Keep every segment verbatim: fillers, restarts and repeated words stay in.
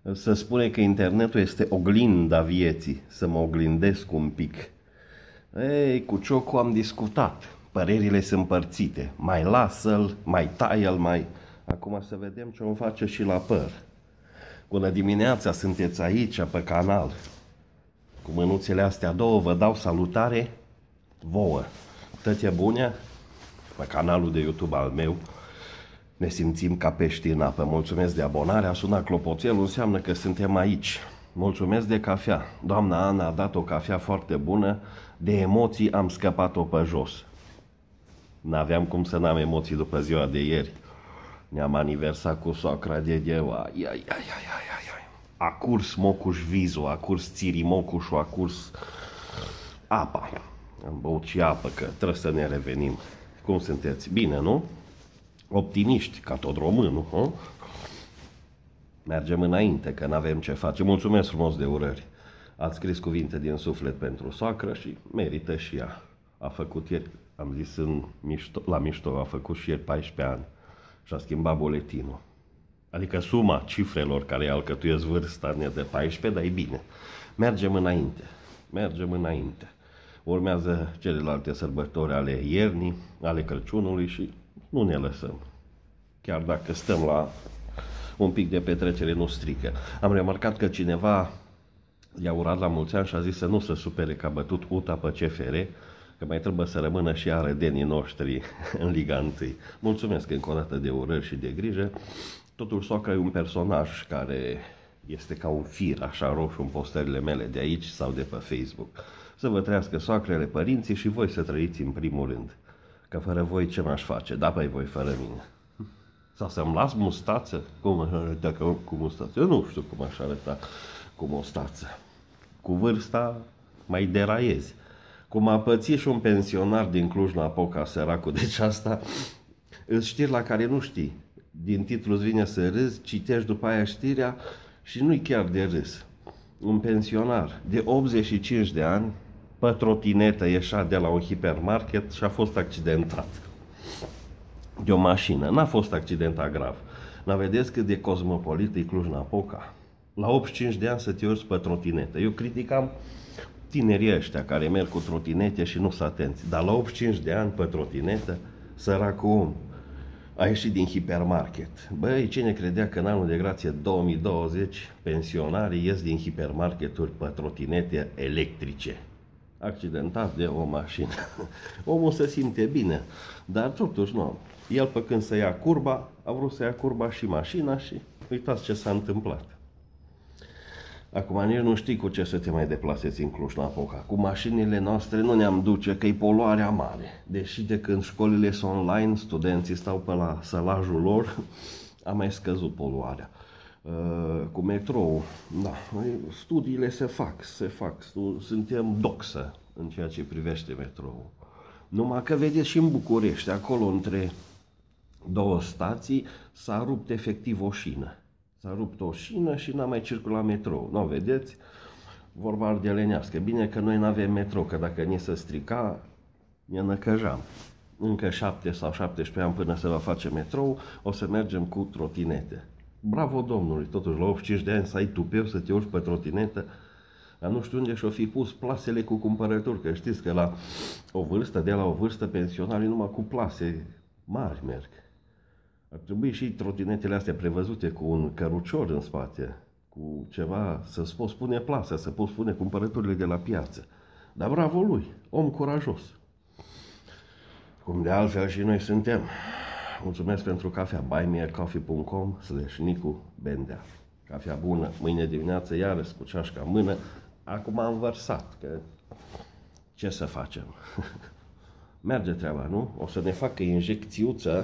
Se spune că internetul este oglinda vieții, să mă oglindesc un pic. Ei, cu Ciocu am discutat, părerile sunt împărțite, mai lasă-l, mai taie-l, mai... Acum să vedem ce o face și la păr. Bună dimineața, sunteți aici pe canal. Cu mânuțele astea două vă dau salutare vouă. Tăte bune pe canalul de YouTube al meu. Ne simțim ca pești în apă. Mulțumesc de abonare. A sunat clopoțelul, înseamnă că suntem aici. Mulțumesc de cafea. Doamna Ana a dat o cafea foarte bună. De emoții am scăpat-o pe jos. N-aveam cum să n-am emoții după ziua de ieri. Ne-am aniversat cu soacra de deua. Ai, ai, ai, ai, ai, ai. A curs Mocuș Vizu, a curs Țiri Mocușu, a curs apa. Am băut și apă, că trebuie să ne revenim. Cum sunteți? Bine, nu? Optimiști, ca tot românul, nu? Mergem înainte, că n-avem ce face. Mulțumesc frumos de urări. Ați scris cuvinte din suflet pentru soacră și merită și ea. A făcut ieri, am zis în mișto, la mișto, a făcut și ieri paisprezece ani și a schimbat buletinul. Adică suma cifrelor care îi alcătuiesc vârsta ne de paisprezece, dar e bine. Mergem înainte. Mergem înainte. Urmează celelalte sărbători ale iernii, ale Crăciunului și nu ne lăsăm. Chiar dacă stăm la un pic de petrecere, nu strică. Am remarcat că cineva i-a urat la mulți ani și a zis să nu se supere că a bătut U T A pe C F R, că mai trebuie să rămână și arădenii noștri în Liga unu. Mulțumesc încă o dată de urări și de grijă. Totul soacra e un personaj care este ca un fir așa roșu în postările mele de aici sau de pe Facebook. Să vă trăiască soacrele, părinții și voi să trăiți în primul rând. Că fără voi ce m-aș face? Da, păi voi fără mine. Sau să-mi las mustață? Cum aș arăta cu mustață? Eu nu știu cum aș arăta cu mustață. Cu vârsta mai deraiezi. Cum a pățit și un pensionar din Cluj-Napoca, săracul. Deci asta îți știri la care nu știi. Din titlu îți vine să râzi, citești după aia știrea și nu-i chiar de râs. Un pensionar de optzeci și cinci de ani, pe trotinetă, ieșea de la un hipermarket și a fost accidentat de o mașină. N-a fost accidentat grav. Dar vedeți cât de cosmopolit e Cluj-Napoca? La optzeci și cinci de ani să te urci pe trotinetă. Eu criticam tinerii ăștia care merg cu trotinete și nu sunt atenți. Dar la optzeci și cinci de ani pe trotinetă, săracul om a ieșit din hipermarket. Băi, cine credea că în anul de grație două mii douăzeci pensionarii ies din hipermarketuri pe trotinete electrice? Accidentat de o mașină. Omul se simte bine, dar totuși nu. El pe când să ia curba, a vrut să ia curba și mașina și uitați ce s-a întâmplat. Acum nici nu știi cu ce să te mai deplasezi în Cluj-Napoca. Cu mașinile noastre nu ne-am duce, că e poluarea mare. Deși de când școlile sunt online, studenții stau pe la sălajul lor, a mai scăzut poluarea. Uh, cu metrou, da, studiile se fac, se fac, suntem doxă în ceea ce privește metrou. Numai că vedeți și în București, acolo între două stații s-a rupt efectiv o șină. S-a rupt o șină și n-a mai circulat metrou. Nu, vedeți? Vorba ardelenească. Bine că noi n-avem metrou, că dacă ni se strica, ne năcăjam. Încă șapte sau șaptesprezece ani până se va face metrou, o să mergem cu trotinete. Bravo domnului, totuși la optzeci și cinci de ani să ai tupeu să te urci pe trotinetă, dar nu știu unde și-o fi pus plasele cu cumpărături, că știți că la o vârstă, de la o vârstă, pensionarii numai cu plase mari merg. Ar trebui și trotinetele astea prevăzute cu un cărucior în spate, cu ceva, să-ți poți pune plasa, să poți pune cumpărăturile de la piață. Dar bravo lui, om curajos. Cum de altfel și noi suntem. Mulțumesc pentru cafea, buy me a coffee punct com slash Nicu Bendea. Cafea bună, mâine dimineață iarăși cu ceașca în mână. Acum am vărsat, că ce să facem? Merge treaba, nu? O să ne facă injecțiuță.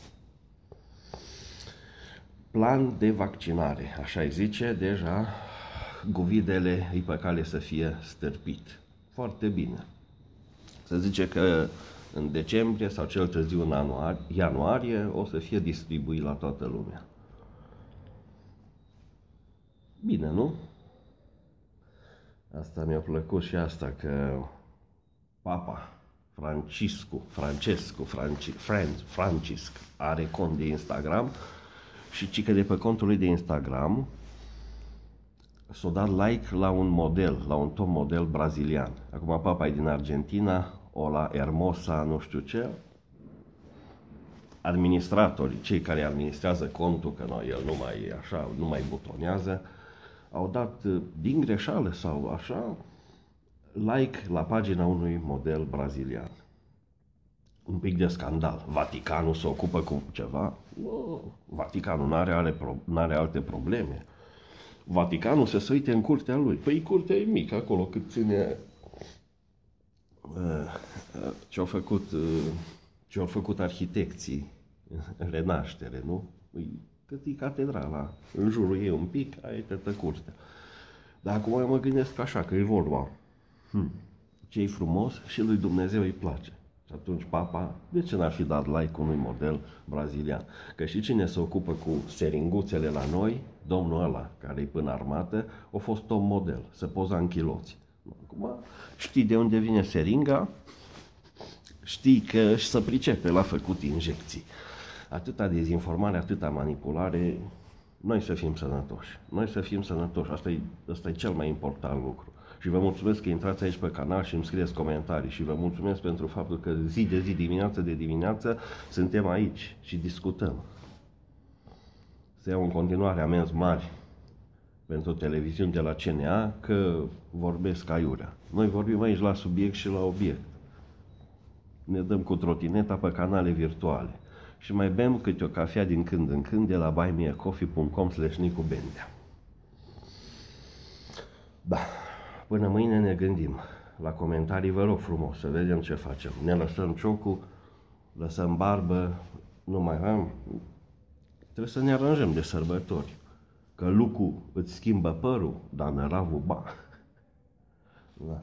Plan de vaccinare, așa îi zice, deja guvidele îi pe cale să fie stârpit. Foarte bine. Se zice că în decembrie sau cel târziu în ianuarie o să fie distribuit la toată lumea. Bine, nu? Asta mi-a plăcut și asta, că Papa Franciscu, Francescu, Franci, Franz, Francisc are cont de Instagram și cică de pe contul lui de Instagram s-a dat like la un model, la un top model brazilian. Acum papa e din Argentina, o la Hermosa, nu știu ce. Administratorii, cei care administrează contul, că nu, el nu mai e așa, nu mai butonează, au dat din greșeală sau așa like la pagina unui model brazilian. Un pic de scandal. Vaticanul se ocupă cu ceva? No, Vaticanul nu are, are, are alte probleme. Vaticanul se să uite în curtea lui. Păi curtea e mică acolo, cât ține ce-au făcut, ce-au făcut arhitecții în renaștere, nu? Păi, cât e catedrala, în jurul ei un pic, ai tătă curtea. Dar acum eu mă gândesc așa, că e vorba. Hmm. Ce-i frumos și lui Dumnezeu îi place. Și atunci papa, de ce n-ar fi dat like unui model brazilian? Că și cine se ocupă cu seringuțele la noi, domnul ăla, care e până armată, a fost top model, se poza în chiloți. Acum știi de unde vine seringa, știi că și se pricepe la făcut injecții. Atâta dezinformare, atâta manipulare, noi să fim sănătoși. Noi să fim sănătoși, asta e, asta e cel mai important lucru. Și vă mulțumesc că intrați aici pe canal și îmi scrieți comentarii și vă mulțumesc pentru faptul că zi de zi, dimineață de dimineață, suntem aici și discutăm. Se iau în continuare amenzi mari pentru televiziuni de la C N A că vorbesc aiurea. Noi vorbim aici la subiect și la obiect. Ne dăm cu trotineta pe canale virtuale. Și mai bem câte o cafea din când în când de la buy me a coffee punct com slash nicu bendea. Da. Până mâine ne gândim. La comentarii vă rog frumos să vedem ce facem. Ne lăsăm ciocul, lăsăm barbă, nu mai am. Trebuie să ne aranjăm de sărbători. Că lucrul îți schimbă părul, dar năravul ba. Da.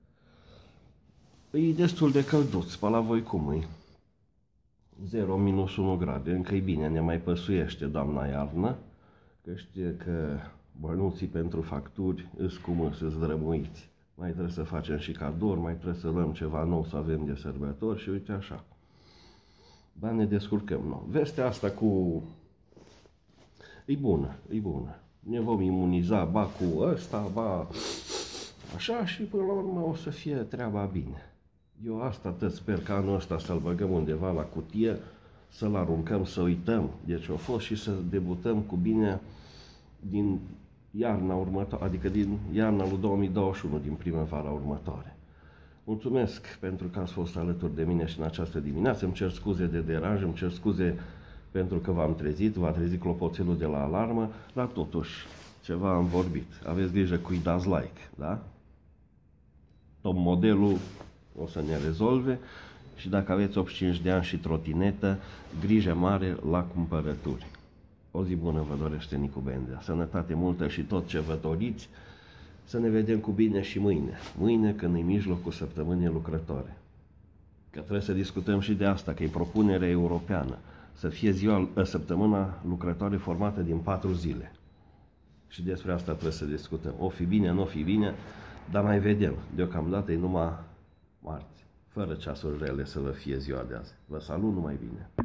E destul de călduț, pe la voi cum e? zero minus unu grade, încă e bine, ne mai păsuiește doamna iarnă, că știe că bănuții pentru facturi îs cum îs, îs drămuiți. Mai trebuie să facem și cadouri, mai trebuie să luăm ceva nou să avem de sărbători și uite așa. Dar ne descurcăm nou. Vestea asta cu... e bună, e bună. Ne vom imuniza, ba cu ăsta, ba așa și până la urmă o să fie treaba bine. Eu asta tot sper că anul ăsta să-l băgăm undeva la cutie, să-l aruncăm, să uităm de ce a fost și să debutăm cu bine din iarna următoare, adică din iarna lui două mii douăzeci și unu, din primăvara următoare. Mulțumesc pentru că ați fost alături de mine și în această dimineață. Îmi cer scuze de deranj, îmi cer scuze pentru că v-am trezit, v-a trezit clopoțelul de la alarmă, dar totuși ceva am vorbit. Aveți grijă cui dați like, da? Top modelul o să ne rezolve și dacă aveți optzeci și cinci de ani și trotinetă, grijă mare la cumpărături. O zi bună vă dorește Nicu Bendea, sănătate multă și tot ce vă doriți, să ne vedem cu bine și mâine. Mâine când e mijlocul săptămânii lucrătoare. Că trebuie să discutăm și de asta, că e propunerea europeană, să fie ziua, săptămâna lucrătoare formată din patru zile. Și despre asta trebuie să discutăm. O fi bine, nu o fi bine, dar mai vedem. Deocamdată e numai marți, fără ceasuri rele să vă fie ziua de azi. Vă salut, numai bine!